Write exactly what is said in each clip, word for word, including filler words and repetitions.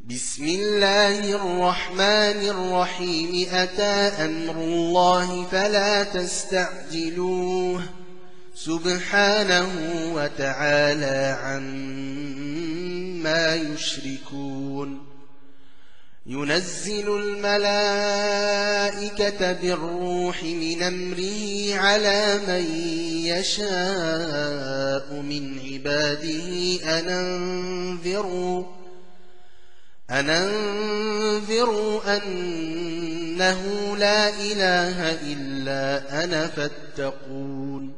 بسم الله الرحمن الرحيم أتى أمر الله فلا تستعجلوه سبحانه وتعالى عما يشركون ينزل الملائكة بالروح من أمره على من يشاء من عباده أن أنذروا أن أنذروا أنه لا إله إلا أنا فاتقون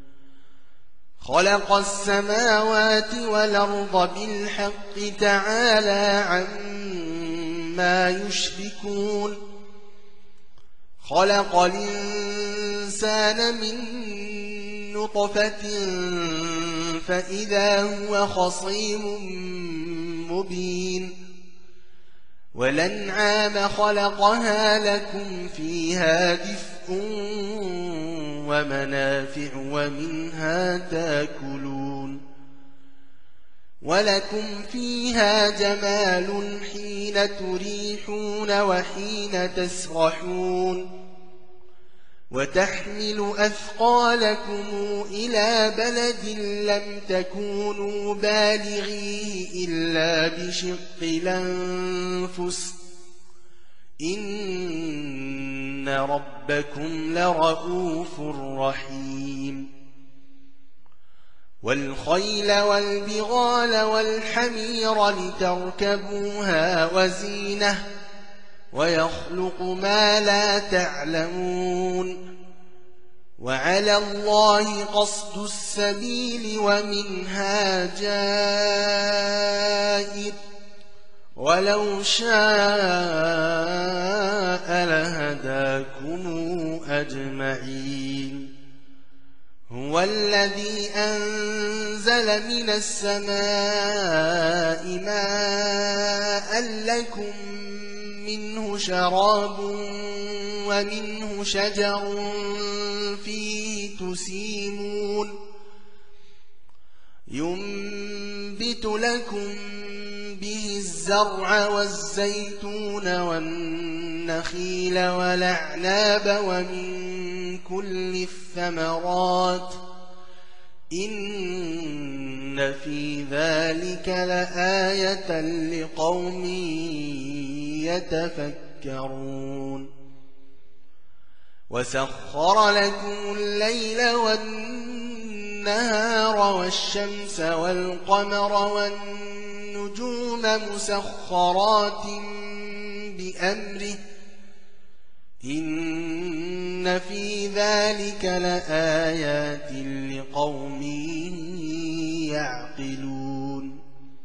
خلق السماوات والأرض بالحق تعالى عما يشركون خلق الإنسان من نطفة فإذا هو خصيم مبين والأنعام خلقها لكم فيها دفء ومنافع ومنها تاكلون ولكم فيها جمال حين تريحون وحين تسرحون وتحمل أثقالكم إلى بلد لم تكونوا بالغيه إلا بشق الأنفس إن ربكم لرؤوف رحيم والخيل والبغال والحمير لتركبوها وزينة ويخلق ما لا تعلمون وعلى الله قصد السبيل ومنها جائر ولو شاء لهداكم أجمعين هو الذي أنزل من السماء ماء لكم منه شراب ومنه شجر فيه تسيمون ينبت لكم به الزرع والزيتون والنخيل والأعناب ومن كل الثمرات إن في ذلك لآية لقوم يتفكرون وسخر لكم الليل والنهار والشمس والقمر والنجوم مسخرات بأمره إن في ذلك لآيات لقوم يعقلون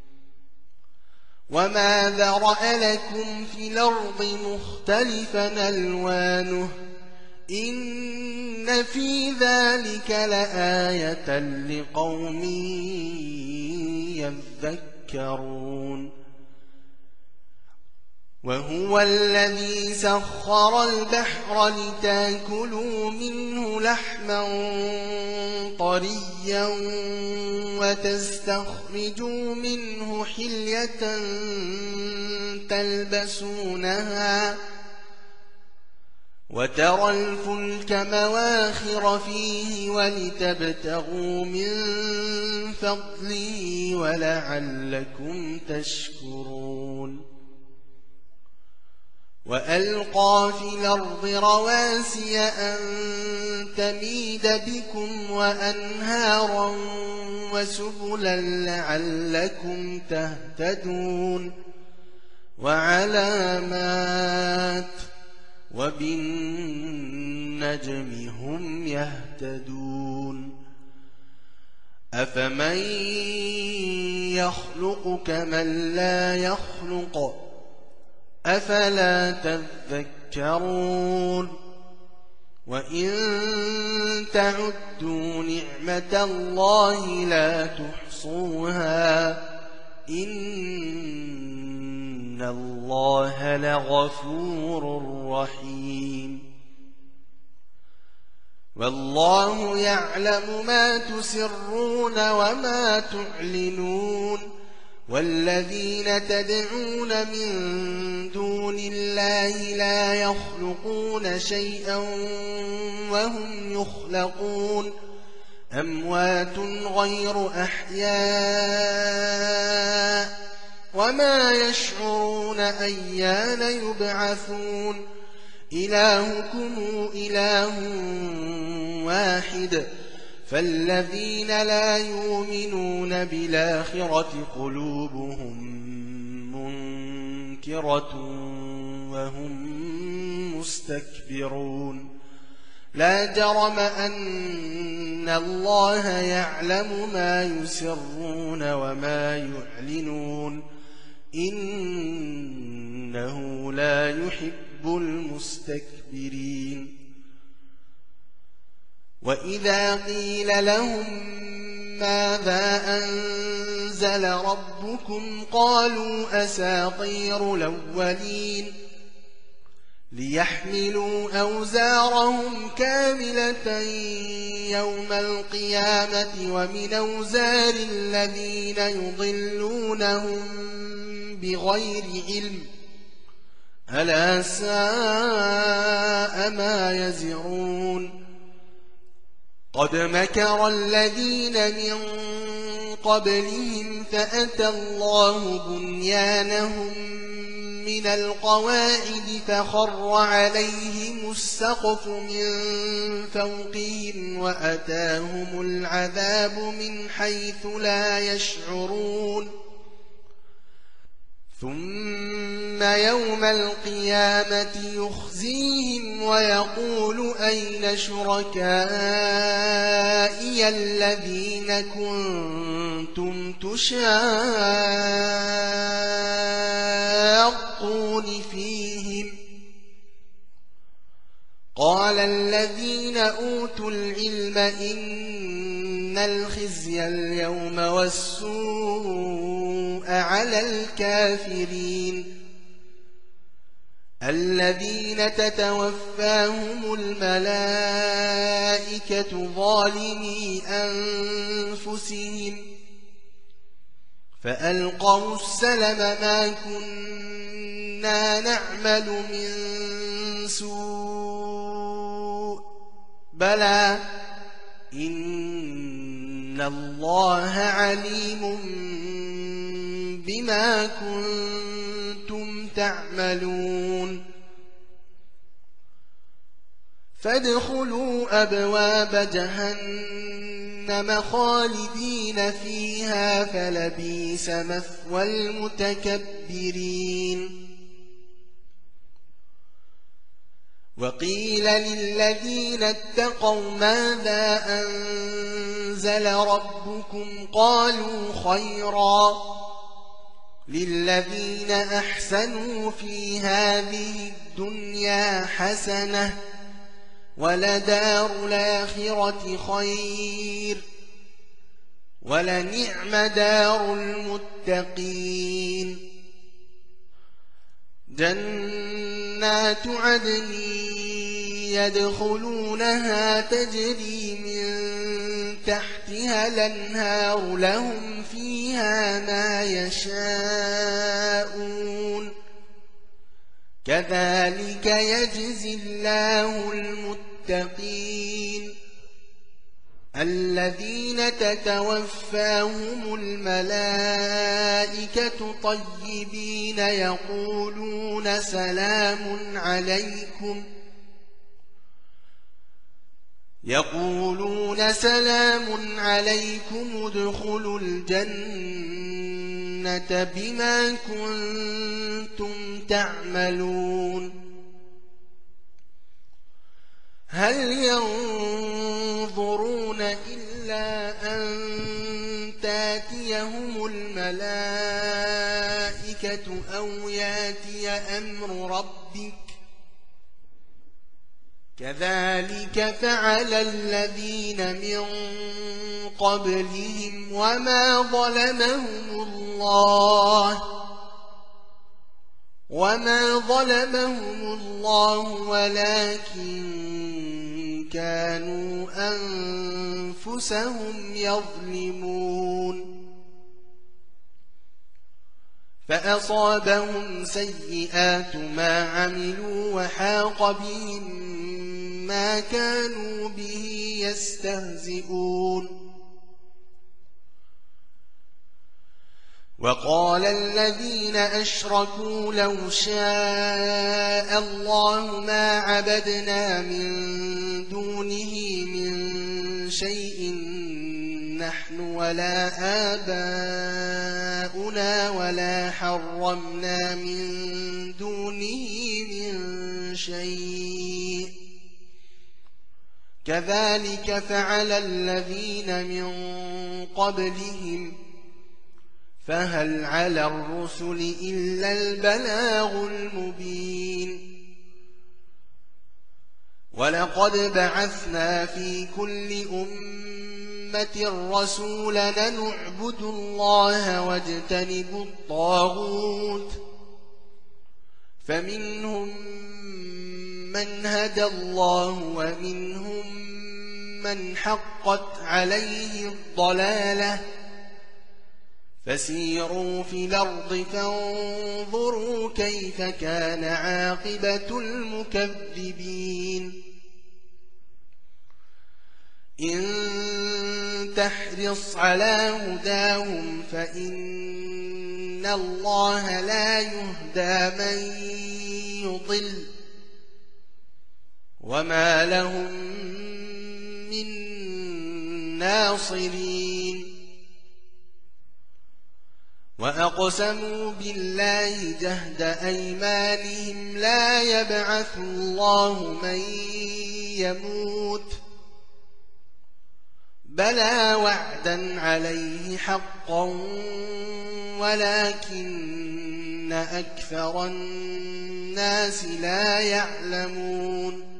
وما ذرأ لكم في الأرض مختلفا ألوانه إن في ذلك لآية لقوم يذكرون وهو الذي سخر البحر لتاكلوا منه لحما طريا وتستخرجوا منه حلية تلبسونها وترى الفلك مواخر فيه ولتبتغوا من فضله ولعلكم تشكرون وألقى في الأرض رواسي أن تميد بكم وأنهارا وسبلا لعلكم تهتدون وعلامات وبالنجم هم يهتدون أفمن يخلق كمن لا يخلق أفلا تذكرون وإن تعدوا نعمة الله لا تحصوها إن الله لغفور رحيم والله يعلم ما تسرون وما تعلنون والذين تدعون من دون الله لا يخلقون شيئا وهم يخلقون أموات غير أحياء وما يشعرون أيان يبعثون إلهكم إله واحد فالذين لا يؤمنون بالآخرة قلوبهم منكرة وهم مستكبرون لا جرم أن الله يعلم ما يسرون وما يعلنون إنه لا يحب المستكبرين وإذا قيل لهم ماذا أنزل ربكم قالوا أساطير الأولين ليحملوا أوزارهم كاملة يوم القيامة ومن أوزار الذين يضلونهم بغير علم ألا ساء ما يزرون قد مكر الذين من قبلهم فأتى الله بنيانهم من القواعد فخر عليهم السقف من فوقهم وأتاهم العذاب من حيث لا يشعرون ثم يوم القيامة يخزيهم ويقول أين شركائي الذين كنتم تشاقون فيهم قال الذين أوتوا العلم إن الخزي اليوم والسوء على الكافرين الذين تتوفاهم الملائكة ظالمي أنفسهم فألقوا السلم ما كنا نعمل من سوء بلى إن الله عليم بما كنتم تعملون فادخلوا أبواب جهنم خالدين فيها فلبئس مثوى المتكبرين وقيل للذين اتقوا ماذا أنزل ربكم قالوا خيرا للذين أحسنوا في هذه الدنيا حسنة ولدار الآخرة خير ولنعم دار المتقين جنات عدن يدخلونها تجري من تحتها الأنهار لهم فيها ما يشاءون كذلك يجزي الله المتقين الذين تتوفاهم الملائكة طيبين يقولون سلام عليكم يقولون سلام عليكم ادخلوا الجنة بما كنتم تعملون هل ينظرون إلا أن تاتيهم الملائكة أو ياتي أمر ربك كذلك فعل الذين من قبلهم وما ظلمهم الله وما ظلمهم الله ولكن كانوا أنفسهم يظلمون فأصابهم سيئات ما عملوا وحاق بهم ما كانوا به يستهزئون وقال الذين أشركوا لو شاء الله ما عبدنا من دونه من شيء نحن ولا آباؤنا ولا حرمنا من دونه من شيء كذلك فعل الذين من قبلهم فهل على الرسل إلا البلاغ المبين ولقد بعثنا في كل أمة رسولا أن اعبدوا الله واجتنبوا الطاغوت فمنهم من هدى الله ومنهم من حقت عليه الضلالة فسيروا في الأرض فانظروا كيف كان عاقبة المكذبين إن تحرص على هداهم فإن الله لا يهدى من يضل وما لهم من ناصرين وأقسموا بالله جهد أيمانهم لا يبعث الله من يموت بلى وعدا عليه حقا ولكن أكثر الناس لا يعلمون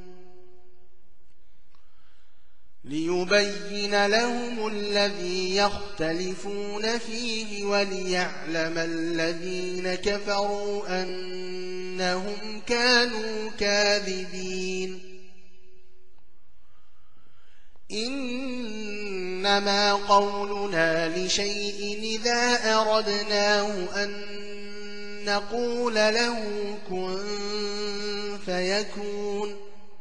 ليبين لهم الذي يختلفون فيه وليعلم الذين كفروا أنهم كانوا كاذبين إنما قولنا لشيء إذا أردناه أن نقول له كن فيكون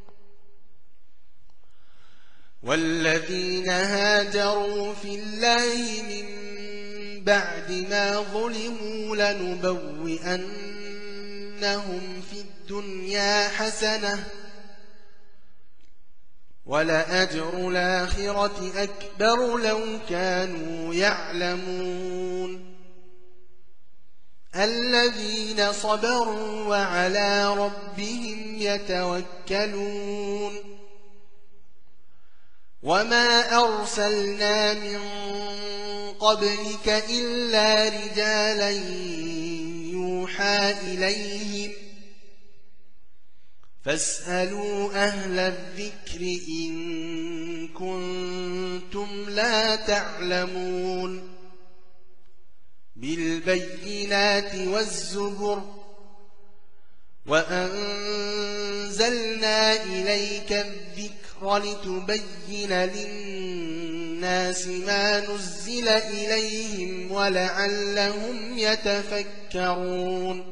والذين هاجروا في الله من بعد ما ظلموا لنبوئنهم في الدنيا حسنة ولأجر الآخرة أكبر لو كانوا يعلمون الذين صبروا وعلى ربهم يتوكلون وما أرسلنا من قبلك إلا رجالا يوحى إليهم فاسألوا أهل الذكر إن كنتم لا تعلمون بالبينات والزبر وأنزلنا إليك الذكر لتبين للناس ما نزل إليهم ولعلهم يتفكرون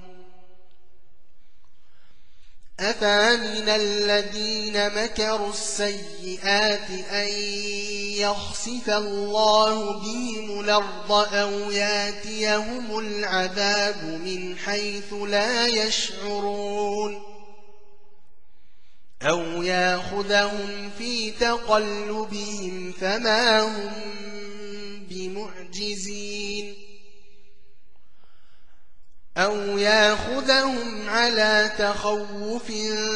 أفامن الذين مكروا السيئات أن يخسف الله بهم الأرض أو ياتيهم العذاب من حيث لا يشعرون أو ياخذهم في تقلبهم فما هم بمعجزين أو ياخذهم على تخوف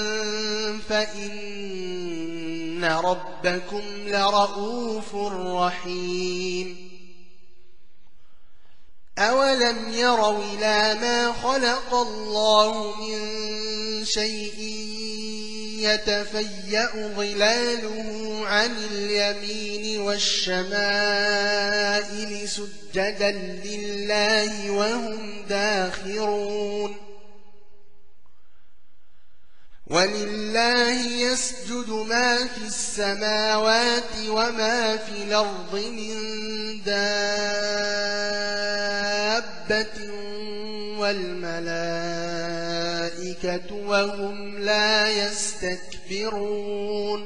فإن ربكم لرؤوف رحيم أولم يروا إلى ما خلق الله من شيء يتفيأ ظلاله عن اليمين والشمائل سجدا لله وهم داخرون ولله يسجد ما في السماوات وما في الأرض من دابة والملائكة وهم لا يستكبرون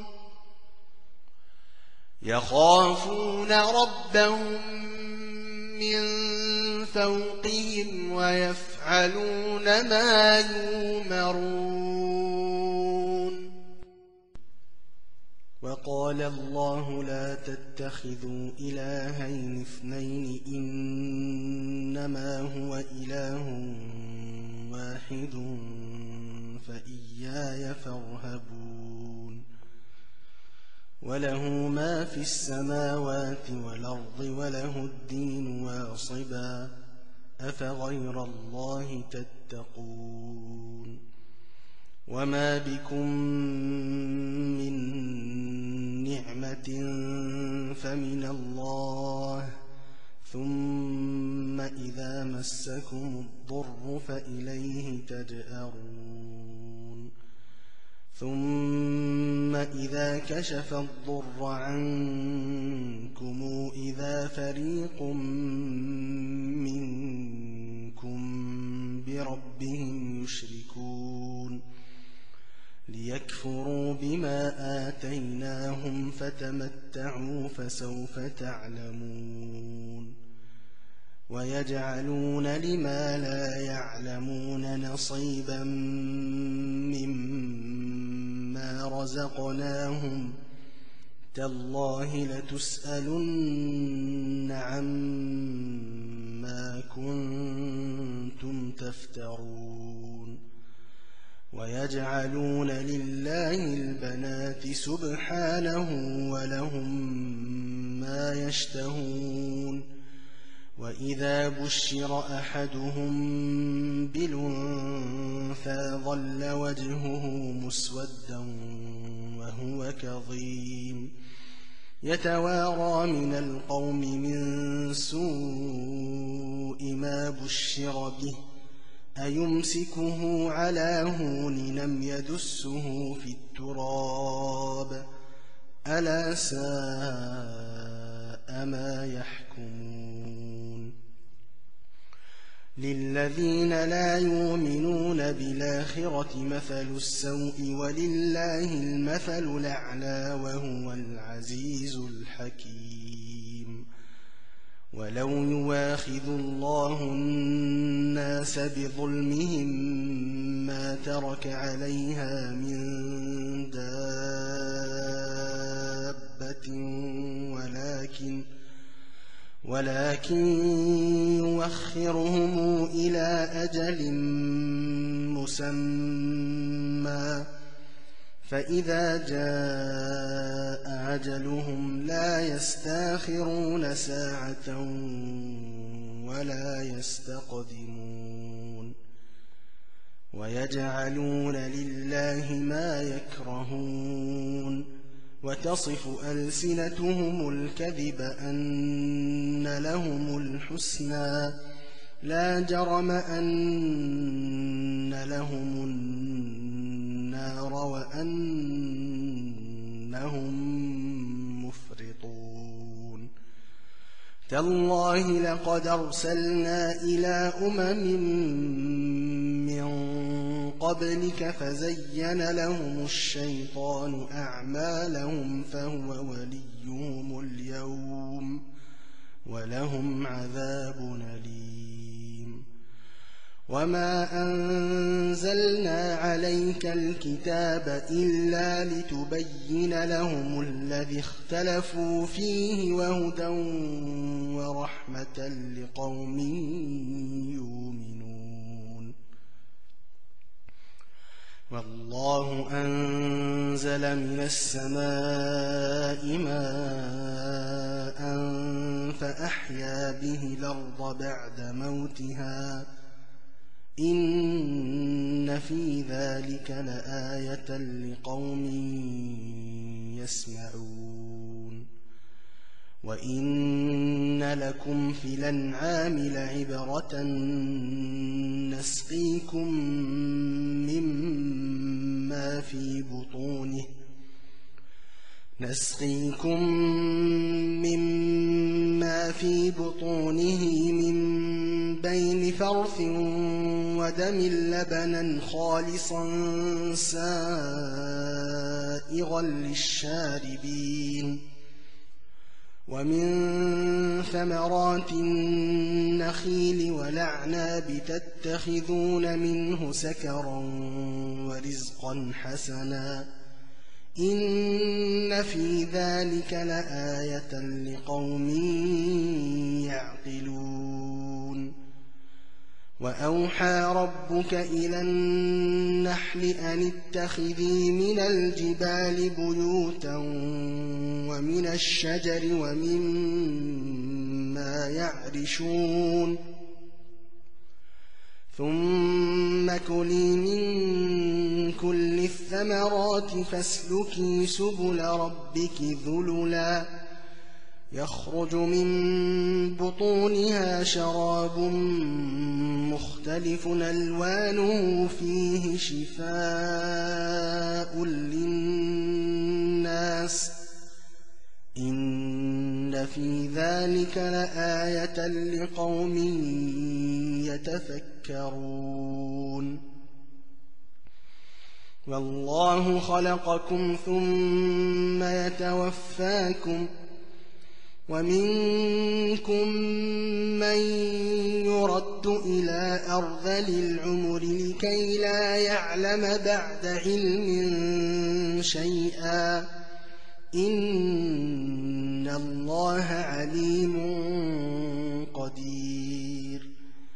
يخافون ربهم من فوقهم ويفعلون ما يؤمرون. وقال الله لا تتخذوا إلهين اثنين إنما هو إله واحد فإياي فارهبون. وله ما في السماوات والأرض وله الدين واصبا أفغير الله تتقون. وما بكم من نعمة فمن الله ثم إذا مسكم الضر فإليه تجأرون. ثم إذا كشف الضر عنكم إذا فريق منكم بربهم يشركون ليكفروا بما آتيناهم فتمتعوا فسوف تعلمون. ويجعلون لما لا يعلمون نصيبا مما رزقناهم تالله لتسألن عما كنتم تفترون. ويجعلون لله البنات سبحانه ولهم ما يشتهون. وإذا بشر أحدهم بالأنثى ظل وجهه مسودا وهو كظيم يتوارى من القوم من سوء ما بشر به أيمسكه على هون لم يدسه في التراب ألا ساء ما يحكمون. للذين لا يؤمنون بالآخرة مثل السوء ولله المثل الأعلى وهو العزيز الحكيم. ولو يواخذ الله الناس بظلمهم ما ترك عليها من دابة ولكن ولكن يوخرهم إلى أجل مسمى فإذا جاء أجلهم لا يستاخرون ساعة ولا يستقدمون. ويجعلون لله ما يكرهون وتصف ألسنتهم الكذب أن لهم الحسنى لا جرم أن لهم النار وأنهم مفرطون. تالله لقد أرسلنا إلى أمم من قبلك فزين لهم الشيطان أعمالهم فهو وليهم اليوم ولهم عذاب أليم. وما أنزلنا عليك الكتاب إلا لتبين لهم الذي اختلفوا فيه وهدى ورحمة لقوم يؤمنون. والله أنزل من السماء ماء فأحيا به الأرض بعد موتها إن في ذلك لآية لقوم يسمعون. وإن لكم في الأنعام لعبرة نسقيكم مما في بطونه نسقيكم مما ما في بطونه من بين فرث ودم لبنا خالصا سائغا للشاربين ومن ثمرات النخيل والأعناب تتخذون منه سكرا ورزقا حسنا إن في ذلك لآية لقوم يعقلون وأوحى ربك إلى النحل أن اتخذي من الجبال بيوتا ومن الشجر ومما يعرشون ثم كلي من كل الثمرات فاسلكي سبل ربك ذللا يخرج من بطونها شراب مختلف ألوانه فيه شفاء للناس إن في ذلك لآية لقوم يتفكرون والله خلقكم ثم يتوفاكم ومنكم من يرد إلى أرذل العمر لكي لا يعلم بعد علم شيئا إن الله عليم قدير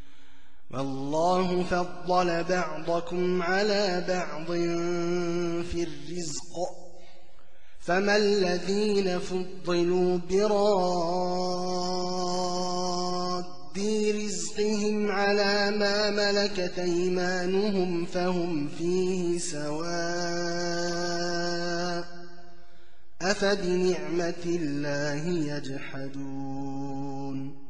والله فضل بعضكم على بعض في الرزق فما الذين فضلوا براد رزقهم على ما ملكت أيمانهم فهم فيه سواء أفبنعمة الله يجحدون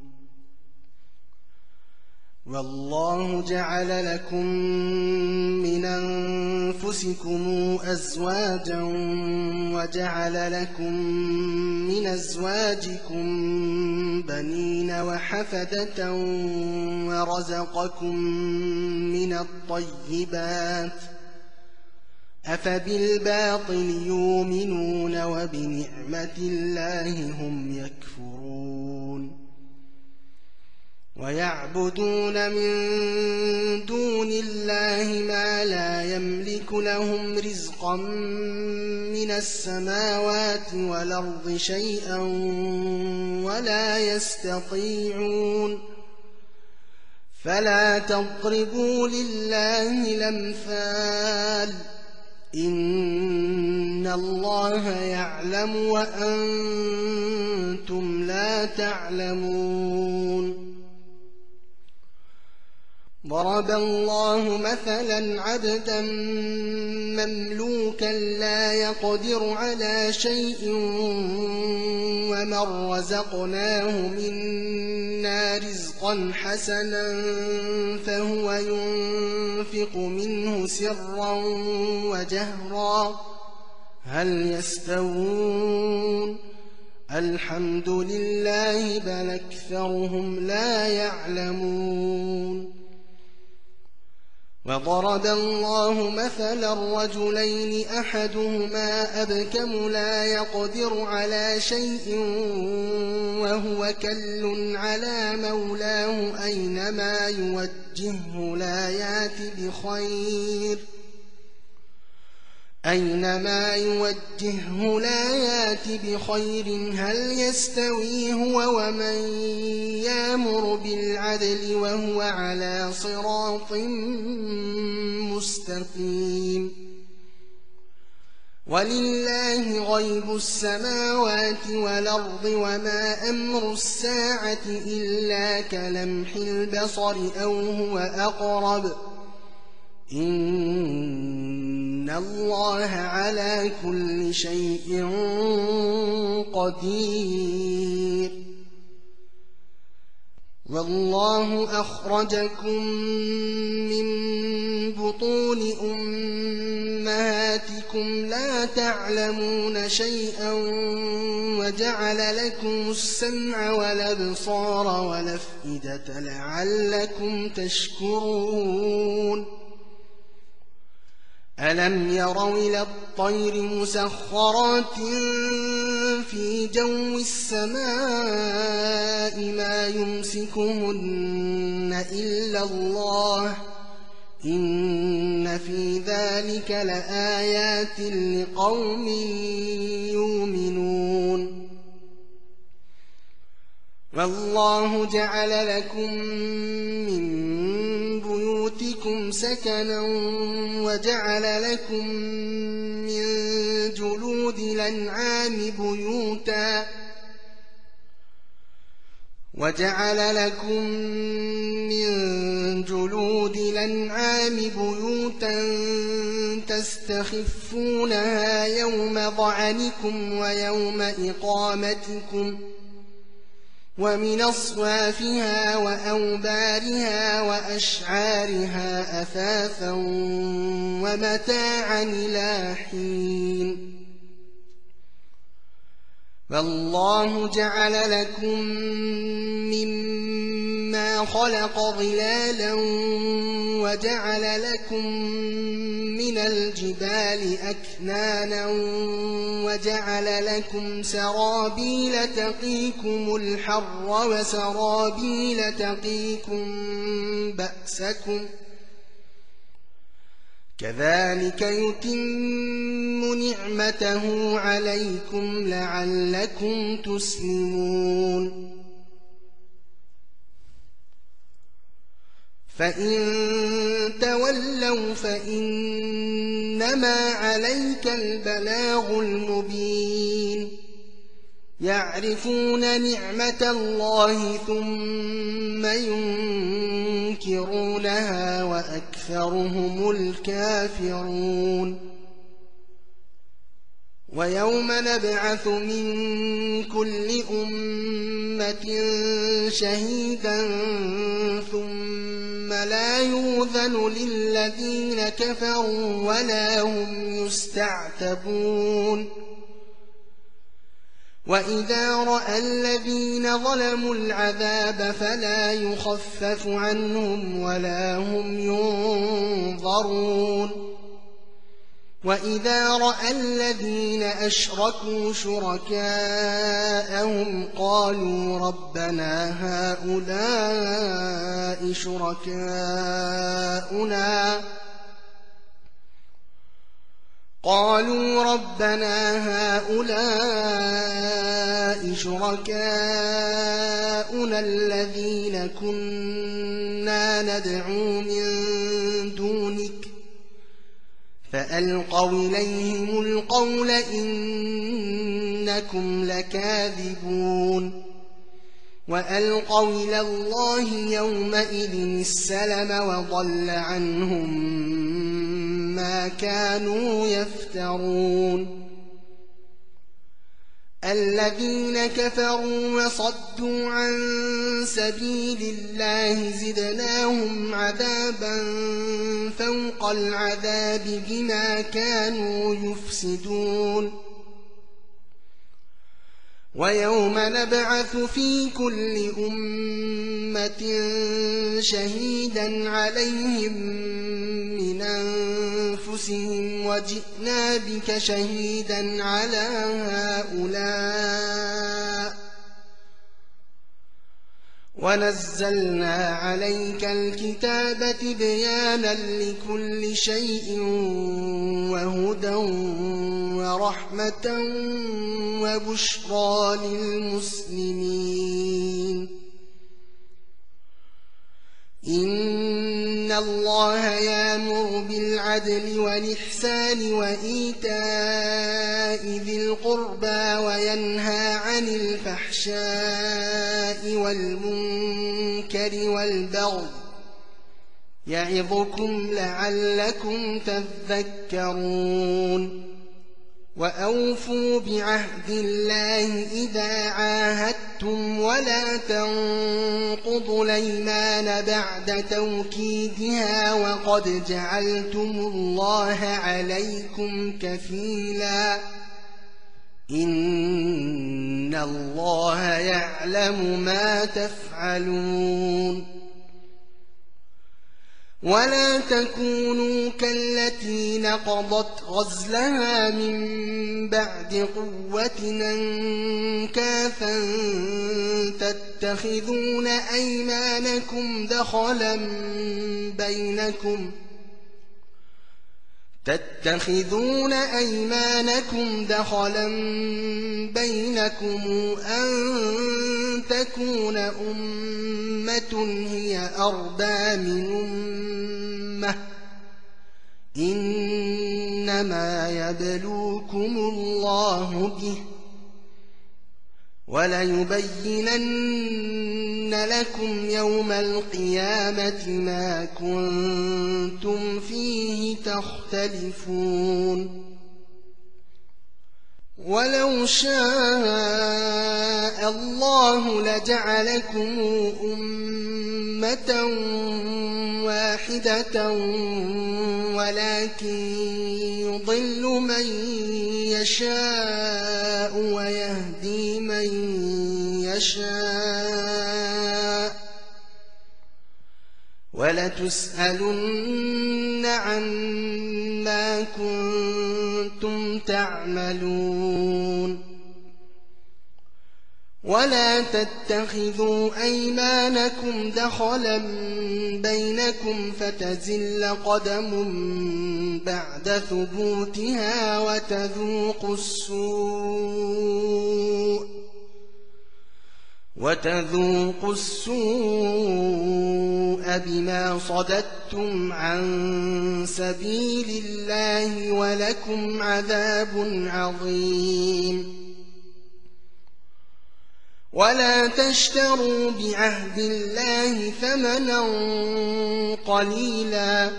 والله جعل لكم من أنفسكم أزواجا وجعل لكم من أزواجكم بنين وحفدة ورزقكم من الطيبات أفبالباطل يؤمنون وبنعمة الله هم يكفرون ويعبدون من دون الله ما لا يملك لهم رزقا من السماوات والأرض شيئا ولا يستطيعون فلا تضربوا لله الأمثال إن الله يعلم وأنتم لا تعلمون ضرب الله مثلا عبدا مملوكا لا يقدر على شيء ومن رزقناه منا رزقا حسنا فهو ينفق منه سرا وجهرا هل يستوون الحمد لله بل أكثرهم لا يعلمون وضرب الله مثلا رجلين أحدهما أبكم لا يقدر على شيء وهو كل على مولاه أينما يوجهه لا يأت بخير أينما يوجهه لا يأت بخير هل يستوي هو ومن يأمر بالعدل وهو على صراط مستقيم ولله غيب السماوات والأرض وما أمر الساعة إلا كلمح البصر أو هو أقرب إن الله على كل شيء قدير والله أخرجكم من بطون أمهاتكم لا تعلمون شيئا وجعل لكم السمع والأبصار والأفئدة لعلكم تشكرون ألم يروا إلى الطير مسخرات في جو السماء ما يمسكهن إلا الله إن في ذلك لآيات لقوم يؤمنون والله جعل لكم من بيوتكم سكنا وجعل لكم من جلود الأنعام بيوتا وجعل لكم من جلود الأنعام بيوتا تستخفونها يوم ظعنكم ويوم إقامتكم ومن أصوافها وأوبارها وأشعارها أثاثا ومتاعا إلى حين والله جعل لكم مما خلق ظلالا وجعل لكم من الجبال أكنانا وجعل لكم سرابيل تقيكم الحر وسرابيل تقيكم بأسكم كذلك يتم نعمته عليكم لعلكم تسلمون فإن تولوا فإنما عليك البلاغ المبين يعرفون نعمة الله ثم ينكرونها وأكثرهم الكافرون ويوم نبعث من كل أمة شهيدا ثم لا يؤذن للذين كفروا ولا هم يستعتبون وإذا رأى الذين ظلموا العذاب فلا يخفف عنهم ولا هم ينظرون وإذا رأى الذين أشركوا شركاءهم قالوا ربنا هؤلاء شركاؤنا قالوا ربنا هؤلاء شركاؤنا الذين كنا ندعو من دونك فألقوا إليهم القول إنكم لكاذبون وألقوا إلى الله يومئذ السلم وضل عنهم ما كانوا يفترون الذين كفروا وصدوا عن سبيل الله زدناهم عذابا فوق العذاب بما كانوا يفسدون ويوم نبعث في كل أمة شهيدا عليهم من أنفسهم وجئنا بك شهيدا على هؤلاء ونزلنا عليك الكتاب تبيانا لكل شيء وهدى ورحمة وبشرى للمسلمين إن الله يأمر بالعدل والإحسان وإيتاء ذي القربى وينهى عن الفحشاء والمنكر والبغي يعظكم لعلكم تذكرون وأوفوا بعهد الله إذا عاهدتم ولا تنقضوا الأيمان بعد توكيدها وقد جعلتم الله عليكم كفيلا إن الله يعلم ما تفعلون ولا تكونوا كالتي نقضت غزلها من بعد قوة أنكاثا تتخذون أيمانكم دخلا بينكم تتخذون أيمانكم دخلا بينكم أن تكون أمة هي أربى من أمة إنما يبلوكم الله به وليبينن لكم يوم القيامة ما كنتم فيه تختلفون ولو شاء الله لجعلكم أمة واحدة ولكن يضل من يشاء ويهدي من يشاء ولتسألن عما كنتم تعملون ولا تتخذوا أيمانكم دخلا بينكم فتزل قدم بعد ثبوتها وتذوقوا السوء وتذوقوا السوء بما صددتم عن سبيل الله ولكم عذاب عظيم ولا تشتروا بعهد الله ثمنا قليلا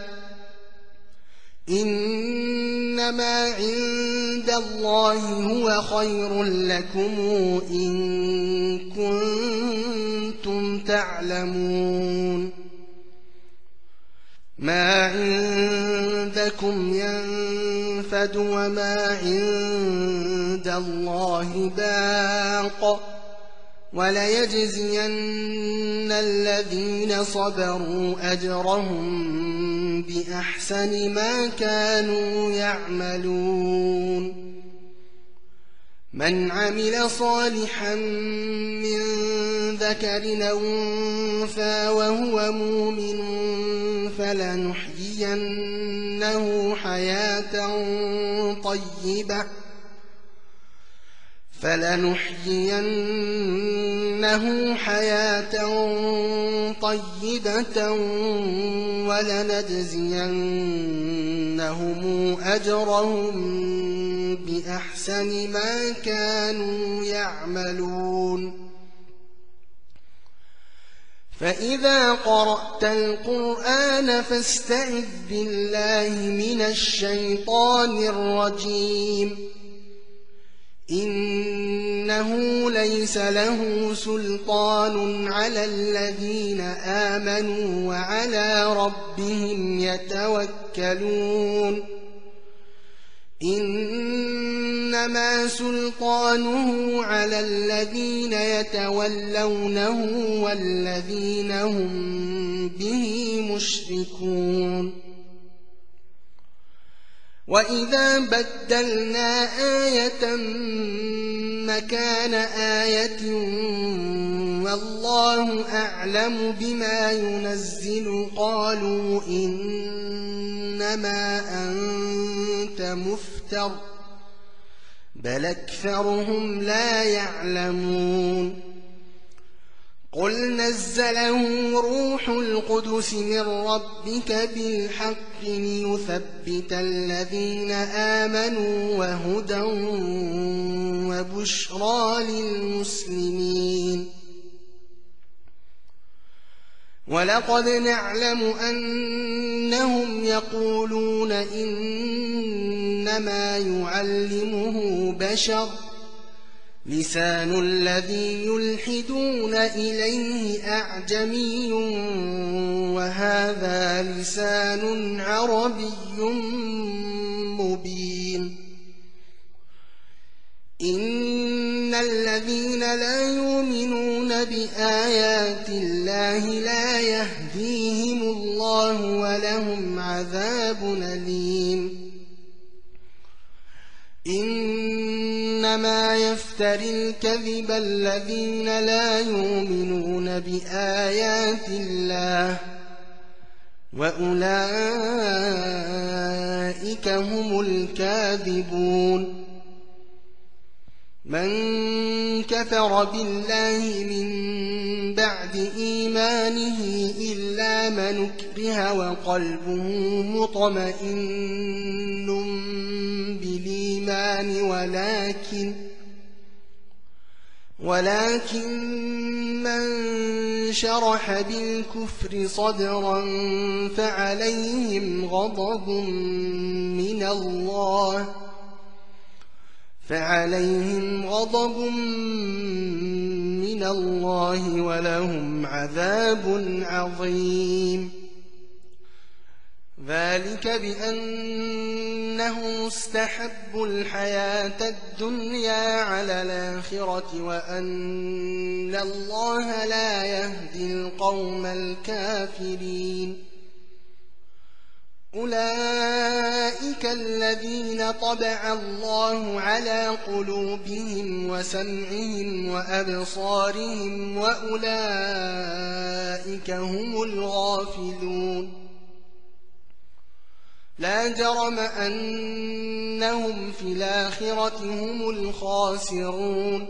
إنما عند الله هو خير لكم إن كنتم تعلمون ما عندكم ينفد وما عند الله باق وليجزين الذين صبروا أجرهم بأحسن ما كانوا يعملون من عمل صالحا من ذكر أو أنثى وهو مؤمن فلنحيينه حياة طيبة فلنحيينه حياة طيبة ولنجزينهم أجرهم بأحسن ما كانوا يعملون فإذا قرأت القرآن فاستعذ بالله من الشيطان الرجيم إنه ليس له سلطان على الذين آمنوا وعلى ربهم يتوكلون إنما سلطانه على الذين يتولونه والذين هم به مشركون وإذا بدلنا آية مكان آية والله أعلم بما ينزل قالوا إنما أنت مفتر بل أكثرهم لا يعلمون قل نزله روح القدس من ربك بالحق ليثبت الذين آمنوا وهدى وبشرى للمسلمين ولقد نعلم أنهم يقولون إنما يعلمه بشر لسان الذي يلحدون إليه أعجمي وهذا لسان عربي مبين إن الذين لا يؤمنون بآيات الله لا يهديهم الله ولهم عذاب أليم إنما يفتري الكذب الذين لا يؤمنون بآيات الله وأولئك هم الكاذبون من كفر بالله من بعد إيمانه إلا من أكره وقلبه مطمئن بالإيمان ولكن ولكن من شرح بالكفر صدرا فعليهم غضب من الله فعليهم غضب من الله ولهم عذاب عظيم ذلك بأنه استحبوا الحياة الدنيا على الآخرة وأن الله لا يهدي القوم الكافرين أولئك الذين طبع الله على قلوبهم وسمعهم وأبصارهم وأولئك هم الغافلون لا جرم أنهم في الآخرة هم الخاسرون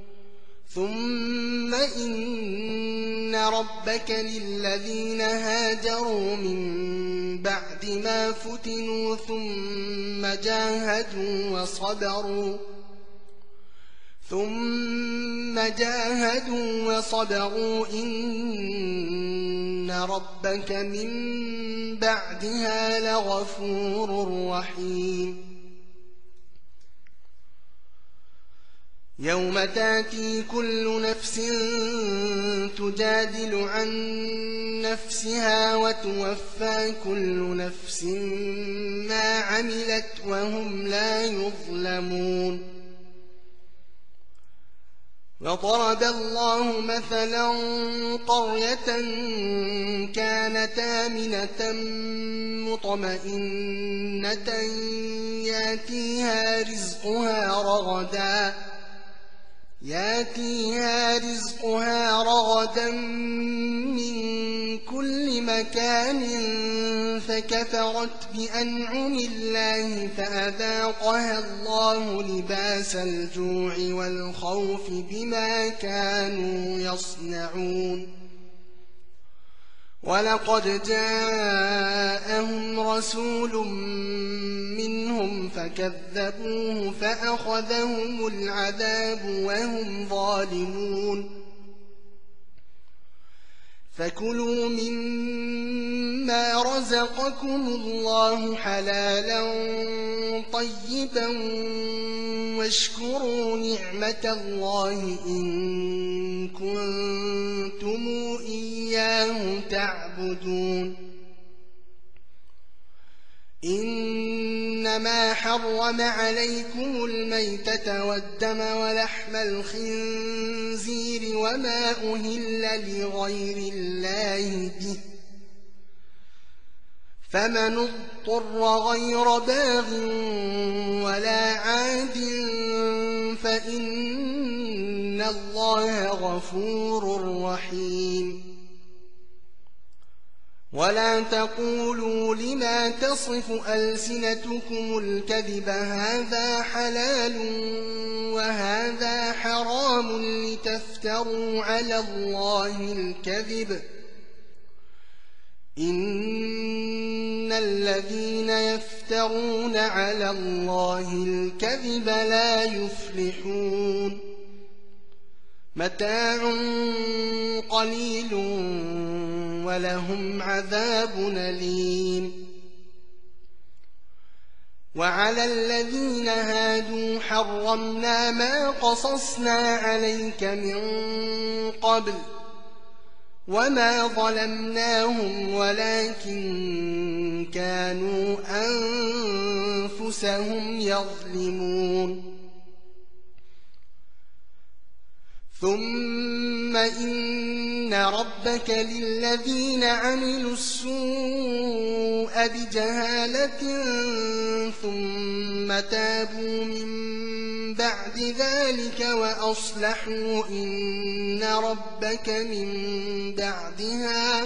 ثم إن ربك للذين هاجروا من بعد ما فتنوا ثم جاهدوا وصبروا ثم جاهدوا وصبروا إن ربك من بعدها لغفور رحيم يوم تاتي كل نفس تجادل عن نفسها وتوفى كل نفس ما عملت وهم لا يظلمون وضرب الله مثلا قرية كانت آمنة مطمئنة ياتيها رزقها رغدا ياتيها رزقها رغدا من كل مكان فكفرت بأنعم الله فأذاقها الله لباس الجوع والخوف بما كانوا يصنعون ولقد جاءهم رسول منهم فكذبوه فأخذهم العذاب وهم ظالمون فكلوا مما رزقكم الله حلالا طيبا واشكروا نعمة الله إن كنتم إياه تعبدون إنما حرم عليكم الميتة والدم ولحم الخنزير وما أهل لغير الله به فمن اضطر غير باغ ولا عاد فإن الله غفور رحيم ولا تقولوا لما تصف ألسنتكم الكذب هذا حلال وهذا حرام لتفتروا على الله الكذب إن الذين يفترون على الله الكذب لا يفلحون متاع قليل ولهم عذاب أليم وعلى الذين هادوا حرمنا ما قصصنا عليك من قبل وما ظلمناهم ولكن كانوا أنفسهم يظلمون ثم إن ربك للذين عملوا السوء بجهالة ثم تابوا من بعد ذلك وأصلحوا إن ربك من بعدها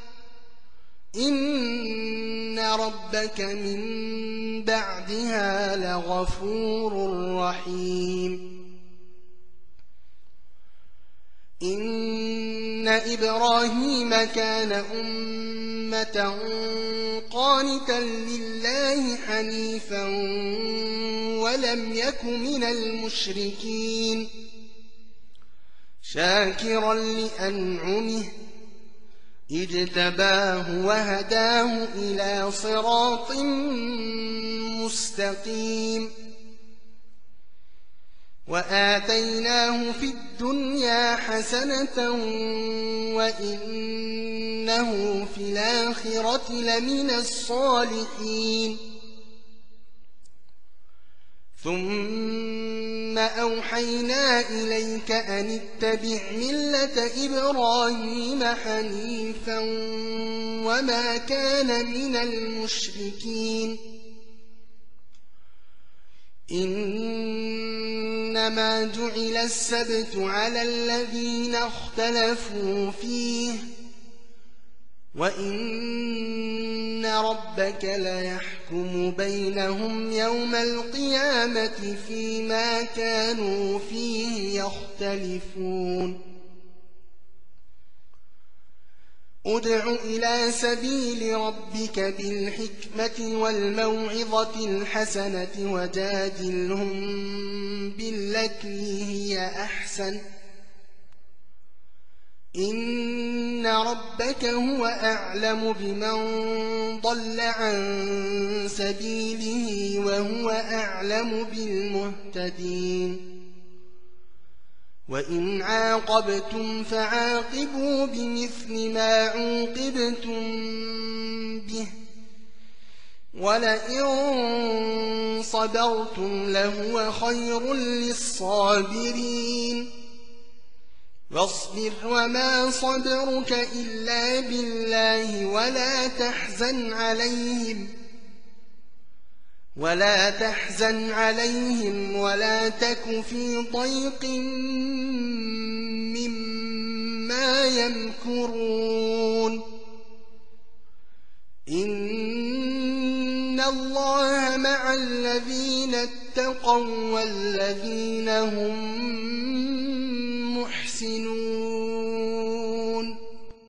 إن ربك من بعدها لغفور رحيم إن إبراهيم كان أمة قانتا لله حنيفا ولم يك من المشركين شاكرا لأنعمه اجتباه وهداه إلى صراط مستقيم وآتيناه في الدنيا حسنة وإنه في الآخرة لمن الصالحين ثم أوحينا إليك أن اتبع ملة إبراهيم حنيفا وما كان من المشركين إنما جعل السبت على الذين اختلفوا فيه وإن ربك ليحكم بينهم يوم القيامة فيما كانوا فيه يختلفون ادع إلى سبيل ربك بالحكمة والموعظة الحسنة وجادلهم بالتي هي أحسن إن ربك هو أعلم بمن ضل عن سبيله وهو أعلم بالمهتدين وإن عاقبتم فعاقبوا بمثل ما عوقبتم به ولئن صبرتم لهو خير للصابرين واصبر وما صبرك إلا بالله ولا تحزن عليهم ولا تحزن عليهم ولا تك في ضيق مما يمكرون إن الله مع الذين اتقوا والذين هم محسنون